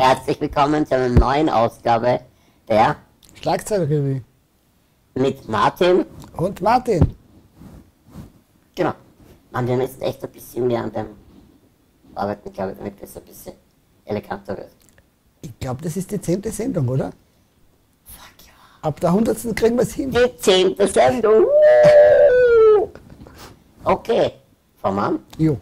Herzlich willkommen zu einer neuen Ausgabe der Schlagzeilenrevue. Mit Martin. Und Martin. Genau. Man, wir müssen echt ein bisschen mehr an dem arbeiten, glaube ich, damit das ein bisschen eleganter wird. Ich glaube, das ist die 10. Sendung, oder? Fuck ja. Ab der 100. kriegen wir es hin. Die 10. Sendung. Okay. Fang an. Jo.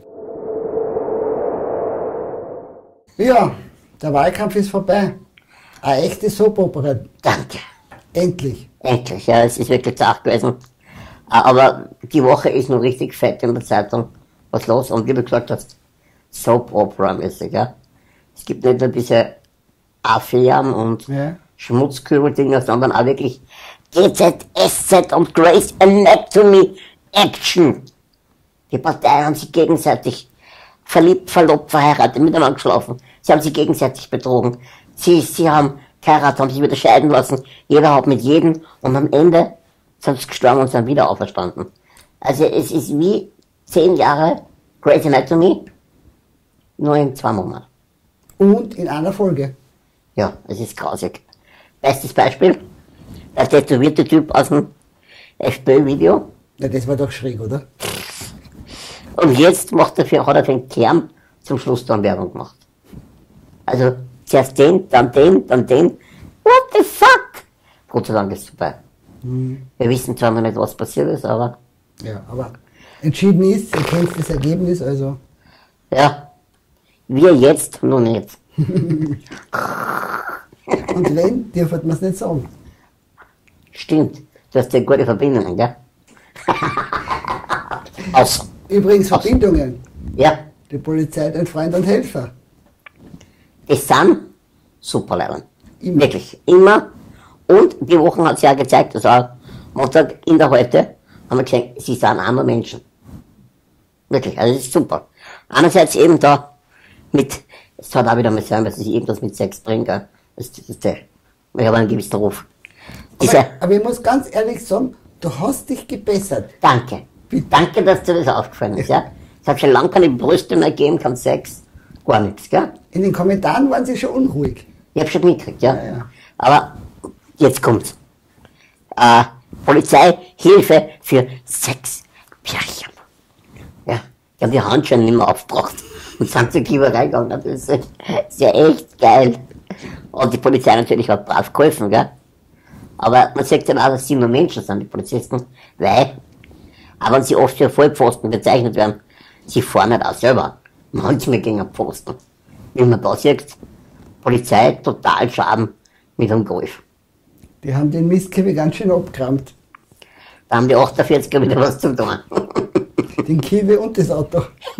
Ja, der Wahlkampf ist vorbei. Eine echte Soap-Opera. Danke. Endlich. Endlich, ja, es ist wirklich zart gewesen. Aber die Woche ist noch richtig fett in der Zeitung. Was los? Und wie du gesagt hast, Soap-Opera-mäßig, ja. Es gibt nicht nur diese Affären und Schmutzkübel-Dinger, sondern auch wirklich GZSZ und Grey's Anatomy Action. Die Parteien haben sich gegenseitig verliebt, verlobt, verheiratet, miteinander geschlafen. Sie haben sich gegenseitig betrogen. Sie haben geheiratet, haben sich wieder scheiden lassen. Jeder hat mit jedem und am Ende sind sie gestorben und sind wieder auferstanden. Also es ist wie 10 Jahre Grey's Anatomy, nur in 2 Monaten. Und in einer Folge. Ja, es ist grausig. Bestes Beispiel, der tätowierte Typ aus dem FPÖ-Video. Ja, das war doch schräg, oder? Und jetzt hat er für den Kern zum Schluss dann Werbung gemacht. Also zuerst den, dann den, dann den. What the fuck? Gott sei Dank ist es vorbei. Wir wissen zwar noch nicht, was passiert ist, aber... Ja, aber entschieden ist, ihr kennt das Ergebnis, also... Ja, wir jetzt noch nicht. Und wenn, dürfen wir es nicht sagen. Stimmt, du hast ja gute Verbindungen, gell? Außer. Übrigens Verbindungen. Ja, Die Polizei, ein Freund und Helfer. die sind super Leute. Immer. Wirklich, immer. Und die Woche hat es ja gezeigt, dass auch Montag in der Heute haben wir gesehen, sie sind andere Menschen. Wirklich, also das ist super. Einerseits eben da mit, es hat auch wieder mal sein, dass sie irgendwas mit Sex bringen, gell? Das ist der. Ich habe einen gewissen Ruf. Aber ich muss ganz ehrlich sagen, du hast dich gebessert. Danke. Danke, dass dir das aufgefallen ist, ja. Es hat schon lange keine Brüste mehr gegeben, kein Sex, gar nichts, gell? In den Kommentaren waren sie schon unruhig. Ich hab schon mitgekriegt, ja. Ja. Aber jetzt kommt's. Polizeihilfe für Sexpärchen. Ja, die haben die Handschuhe nicht mehr aufgebracht und sind zur Kieberei gegangen. Das ist ja echt geil. Und die Polizei natürlich hat brav geholfen, gell? Aber man sagt dann auch, dass sie nur Menschen sind, die Polizisten, weil, auch wenn sie oft für Vollpfosten bezeichnet werden, sie fahren nicht auch selber manchmal gegen einen Pfosten. Wie man da sieht, Polizei total Schaden mit einem Golf. Die haben den Mistkäfer ganz schön abgerammt. Da haben die 48er wieder was zu tun. Den Kiwi und das Auto.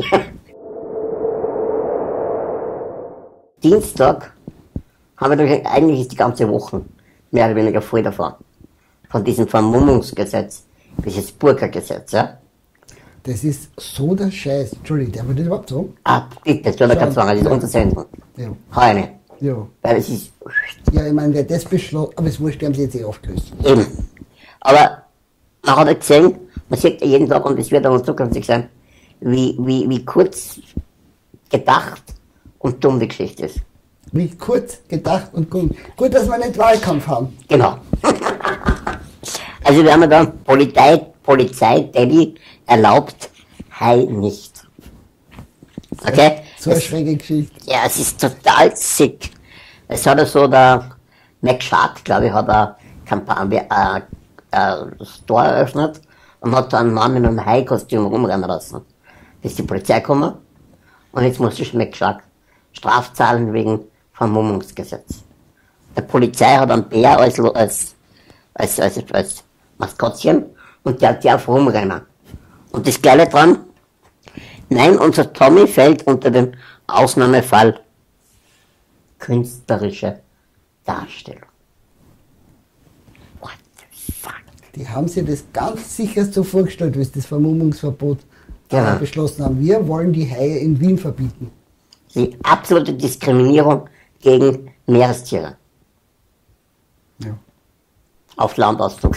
Dienstag haben wir doch, eigentlich ist die ganze Woche mehr oder weniger voll davon. Von diesem Vermummungsgesetz, dieses Burka-Gesetz, ja. Das ist so der Scheiß. Entschuldigung, darf man das überhaupt sagen? Ah, bitte, tu da keinen Zwang, das ist untersenden. Ja. Heune. Ja. Weil es ist, Ja, ich meine, wer das beschlossen, aber es wurscht, die haben sie jetzt eh aufgelöst. eben. Aber man hat ja gesehen, man sieht ja jeden Tag, und es wird auch in zukünftig sein, wie kurz gedacht und dumm die Geschichte ist. Wie kurz gedacht und gut. Gut, dass wir nicht Wahlkampf haben. Genau. Also wir haben dann Polizei, Daddy erlaubt, Hai nicht. Okay? So eine schräge Geschichte. Ja, es ist total sick. Es hat ja so der Mac Shark, glaube ich, hat eine Kampagne, Store eröffnet und hat da einen Mann in einem Hai-Kostüm rumrennen lassen. Bis die Polizei gekommen und jetzt muss der Mac Shark Strafzahlen wegen Vermummungsgesetz. Der Polizei hat einen Bär als Maskottchen und der darf rumrennen. Und das Geile dran, nein, unser Tommy fällt unter den Ausnahmefall künstlerische Darstellung. What the fuck? Die haben sich das ganz sicher so vorgestellt, wie sie das Vermummungsverbot Genau. beschlossen haben. Wir wollen die Haie in Wien verbieten. Die absolute Diskriminierung gegen Meerestiere. Ja. Auf Landauszug.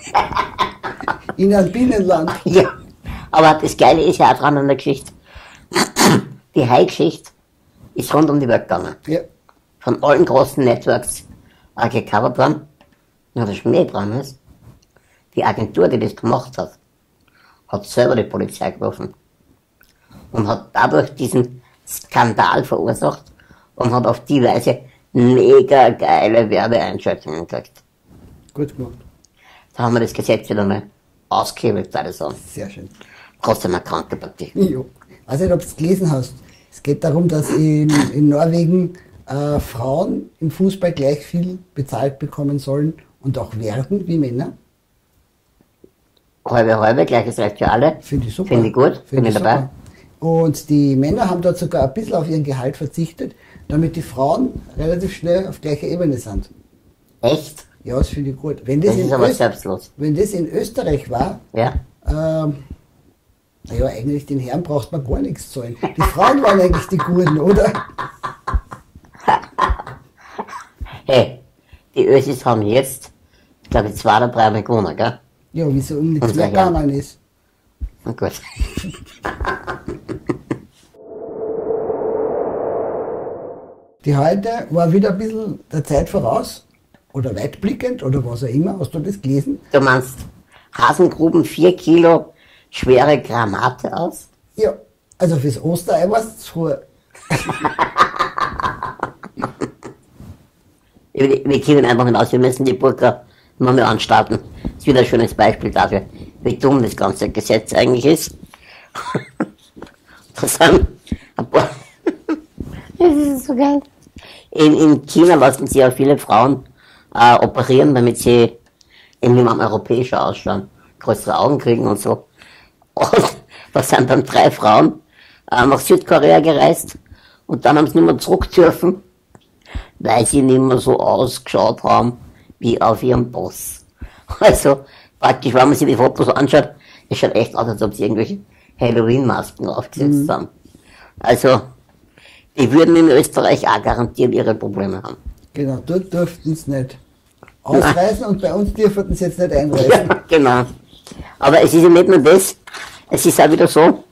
In einem Binnenland. Ja, aber das Geile ist ja auch dran an der Geschichte. Die Hai-Geschichte ist rund um die Welt gegangen. Ja. von allen großen Networks gecovert worden. Ja, das Schmäh dran ist, die Agentur, die das gemacht hat, hat selber die Polizei gerufen und hat dadurch diesen Skandal verursacht und hat auf die Weise mega geile Werbeeinschaltungen gekriegt. Gut gemacht. Da haben wir das Gesetz wieder mal ausgehebelt, würde ich sagen. Sehr schön. Trotzdem eine kranke Partie. Ja. Ich weiß nicht, ob du es gelesen hast. Es geht darum, dass in Norwegen Frauen im Fußball gleich viel bezahlt bekommen sollen und auch werden wie Männer. Halbe, gleiches Recht für alle. Finde ich super. Finde ich gut, bin ich dabei. Super. Und die Männer haben dort sogar ein bisschen auf ihren Gehalt verzichtet, damit die Frauen relativ schnell auf gleicher Ebene sind. Echt? Ja, das finde ich gut. Das ist aber selbstlos. Wenn das in Österreich war, Ja? naja, eigentlich den Herren braucht man gar nichts zahlen. Die Frauen waren eigentlich die Guten, oder? Hey, die Ösis haben jetzt, ich glaube, 2 oder 3 Mal gewonnen, gell? Ja, wieso um nichts Unsere mehr gegangen ist. Na gut. Die heute war wieder ein bisschen der Zeit voraus. Oder weitblickend, oder was auch immer. Hast du das gelesen? Du meinst, Hasengruben 4 Kilo schwere Granate aus? Ja, also fürs Osterei war es zu. Wir kommen einfach nicht aus, wir müssen die Burka noch mehr anstarten. Das ist wieder ein schönes Beispiel dafür, wie dumm das ganze Gesetz eigentlich ist. Das sind ein paar. Das ist so geil. In China lassen sie ja viele Frauen operieren, damit sie irgendwie mal europäischer ausschauen, größere Augen kriegen und so. Und da sind dann 3 Frauen nach Südkorea gereist und dann haben sie nicht mehr zurück dürfen, weil sie nicht mehr so ausgeschaut haben wie auf ihrem Boss. Also praktisch, wenn man sich die Fotos anschaut, es schaut echt aus, als ob sie irgendwelche Halloween-Masken aufgesetzt haben. Also, die würden in Österreich auch garantiert ihre Probleme haben. Genau, dort durften sie nicht ausreisen und bei uns dürften sie jetzt nicht einreisen. Ja, genau. Aber es ist ja nicht nur das, es ist auch wieder so,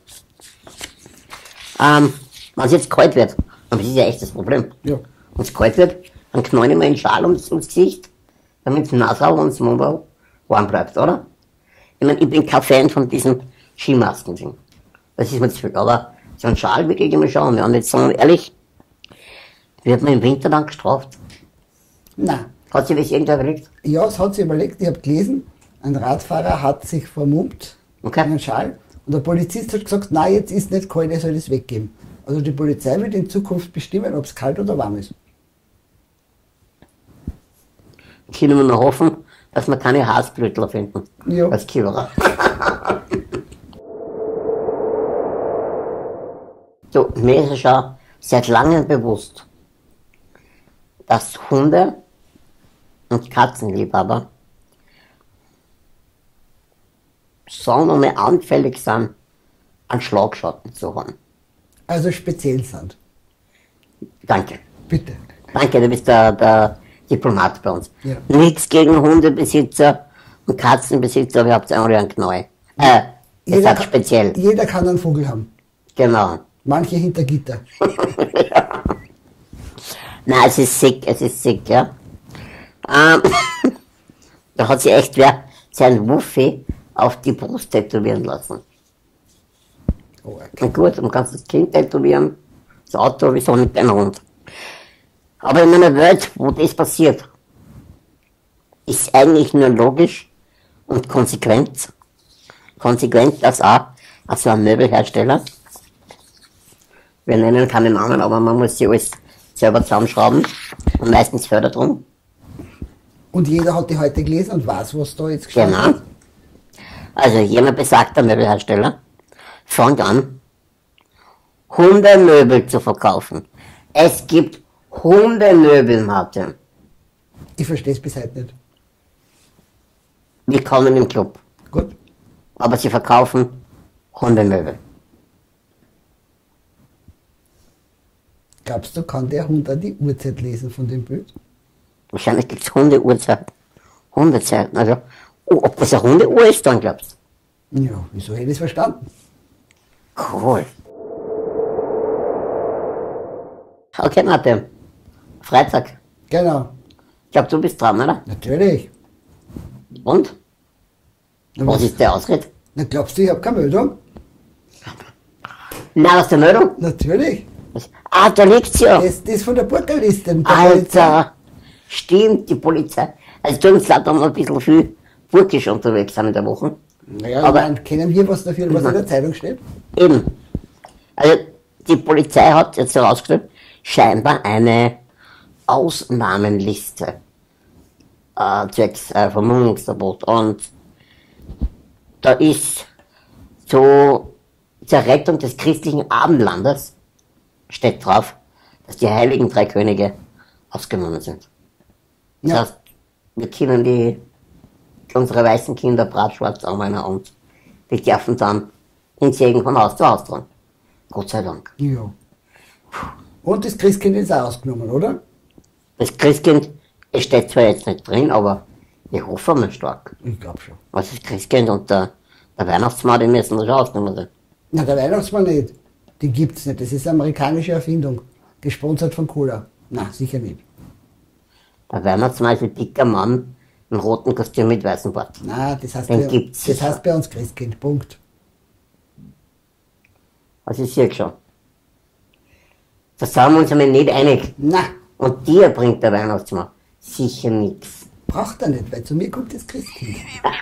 wenn es jetzt kalt wird, und das ist ja echt das Problem, Ja. wenn es kalt wird, dann knallen wir einen Schal ums Gesicht, damit das Nasal und das Mund warm bleibt, oder? Ich meine, ich bin kein Fan von diesen Skimasken. Das ist mir zu viel, aber so ein Schal wirklich immer schauen. Ja, und jetzt sagen wir ehrlich, wird man im Winter dann gestraft? Nein. Hat sich das irgendwer überlegt? Ja, das hat sie überlegt, ich habe gelesen, ein Radfahrer hat sich vermummt, Okay. einen Schal, und der Polizist hat gesagt, nein, jetzt ist nicht kalt, er soll das weggeben. Also die Polizei wird in Zukunft bestimmen, ob es kalt oder warm ist. Können wir noch hoffen, dass wir keine Haarblütler finden. Ja. Als Kiewerer. So, mir ist es schon seit langem bewusst, dass Hunde und Katzenliebhaber sagen wir mal anfällig sind, an Schlagschatten zu haben. Also speziell sind. Danke. Bitte. Danke, du bist der Diplomat bei uns. Ja. Nichts gegen Hundebesitzer und Katzenbesitzer, aber ihr habt einen Knall. Ihr seid speziell. Jeder kann einen Vogel haben. Genau. Manche hinter Gitter. Nein, es ist sick, ja. Da hat sich echt wer sein Wuffi auf die Brust tätowieren lassen. Oh, okay. Na gut, du kannst das Kind tätowieren, das Auto, wieso nicht dein Hund? Aber in einer Welt, wo das passiert, ist eigentlich nur logisch und konsequent, dass auch also ein Möbelhersteller, wir nennen keine Namen, aber man muss sie alles selber zusammenschrauben und meistens Förderdrum. Und jeder hat die heute gelesen und weiß, was da jetzt gestanden Genau. hat. Also jener besagter Möbelhersteller fängt an, Hundemöbel zu verkaufen. Es gibt Hundemöbel, Martin. Ich verstehe es bis heute nicht. Willkommen im Club. Gut. Aber sie verkaufen Hundemöbel. Glaubst du, kann der Hund auch die Uhrzeit lesen von dem Bild? Wahrscheinlich gibt es Hundeuhrzeiten. Hundezeiten. Also, ob das eine Hundeuhr ist, dann glaubst Ja, wieso hätte ich es verstanden? du? Cool. Okay, Martin. Freitag. Genau. Ich glaube, du bist dran, oder? Natürlich. Und? Na, Was ist der Ausritt? Na, glaubst du, ich habe keine Meldung? Na, aus der Meldung? Natürlich. Ah, da liegt's ja. Das von der Burgerliste. der Polizei. Alter, stimmt, die Polizei. Also tut uns leid, da haben wir ein bisschen viel burkisch unterwegs sind in der Woche. Naja, Aber- aber kennen wir was dafür, was in der Zeitung steht? Eben. Also die Polizei hat jetzt herausgestellt, scheinbar eine Ausnahmenliste zwecks Vermummungsverbot. Und da ist zur Rettung des christlichen Abendlandes steht drauf, dass die heiligen drei Könige ausgenommen sind. Das Ja. heißt, wir können unsere weißen Kinder bratschwarz anmalen und die dürfen dann den Segen von Haus zu Haus tragen. Gott sei Dank. Ja. Und das Christkind ist auch ausgenommen, oder? Das Christkind, es steht zwar jetzt nicht drin, aber ich hoffe mal stark. Ich glaube schon. Was das Christkind und der Weihnachtsmann, die müssen da schon ausgenommen sein. Na, der Weihnachtsmann nicht. Die gibt's nicht. Das ist eine amerikanische Erfindung. Gesponsert von Cola. Na, sicher nicht. Der Weihnachtsmann ist ein dicker Mann im roten Kostüm mit weißem Bart. Na, das heißt, Den gibt's das sicher. heißt bei uns Christkind. Punkt. Also ich sehe schon. Da sind wir uns einmal nicht einig. Na, Und dir bringt der Weihnachtsmann sicher nichts. braucht er nicht, weil zu mir kommt das Christkind.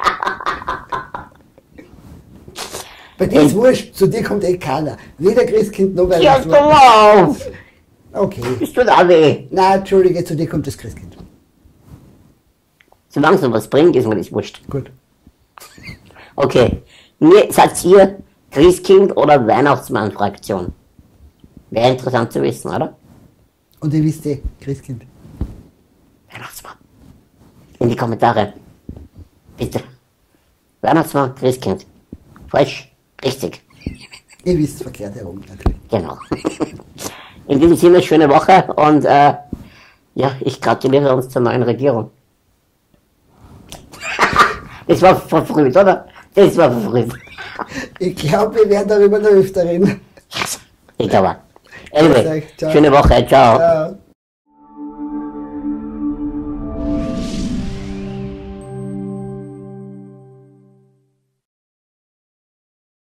Bei dir ist wurscht, zu dir kommt eh keiner. Weder Christkind noch Ja, komm Weihnachtsmann. auf! Okay. Das tut auch weh. Na, entschuldige, zu dir kommt das Christkind. Solange es noch was bringt, ist mir das wurscht. Gut. Okay. Seid ihr Christkind oder Weihnachtsmann-Fraktion? Wäre interessant zu wissen, oder? Und ihr wisst eh, Christkind. Weihnachtsmann. In die Kommentare. Bitte. Weihnachtsmann, Christkind. Falsch. Richtig. Ihr wisst verkehrt herum, natürlich. Genau. In diesem Sinne, schöne Woche und ja, ich gratuliere uns zur neuen Regierung. Das war verfrüht, oder? Das war verfrüht. Ich glaube, wir werden darüber noch öfter reden. Ich glaube. Anyway, Ciao. schöne Woche, ciao. Ciao.